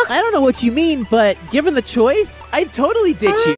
I don't know what you mean, but given the choice, I'd totally ditch you.